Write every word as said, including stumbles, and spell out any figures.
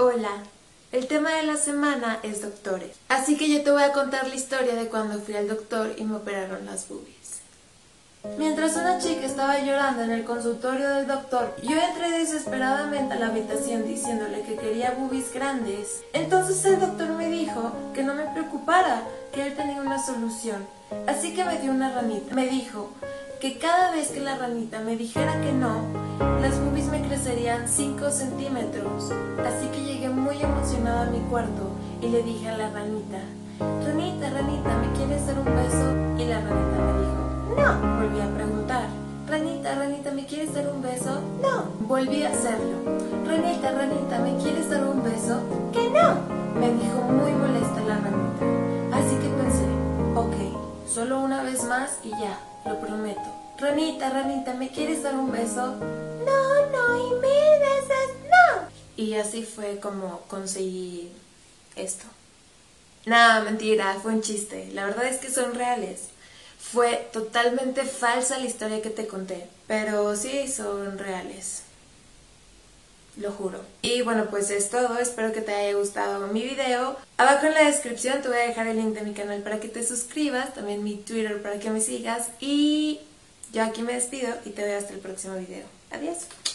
Hola, el tema de la semana es doctores, así que yo te voy a contar la historia de cuando fui al doctor y me operaron las boobies. Mientras una chica estaba llorando en el consultorio del doctor, yo entré desesperadamente a la habitación diciéndole que quería boobies grandes. Entonces el doctor me dijo que no me preocupara, que él tenía una solución. Así que me dio una ranita. Me dijo que cada vez que la ranita me dijera que no, las boobies me crecerían cinco centímetros. Así que llegué muy emocionada a mi cuarto y le dije a la ranita: Ranita, ranita, ¿me quieres dar un beso? Y la ranita me dijo: no. Volví a preguntar: ranita, ranita, ¿me quieres dar un beso? No. Volví a hacerlo: ranita, ranita, ¿me quieres dar un beso? Que no. Me dijo muy molesta la ranita. Así que pensé: ok, solo una vez más y ya, lo prometo. Ranita, ranita, ¿me quieres dar un beso? No, no, y mil veces no. Y así fue como conseguí esto. Nada, mentira, fue un chiste. La verdad es que son reales. Fue totalmente falsa la historia que te conté, pero sí son reales. Lo juro. Y bueno, pues es todo. Espero que te haya gustado mi video. Abajo en la descripción te voy a dejar el link de mi canal para que te suscribas, también mi Twitter para que me sigas. Y yo aquí me despido y te veo hasta el próximo video. Adiós.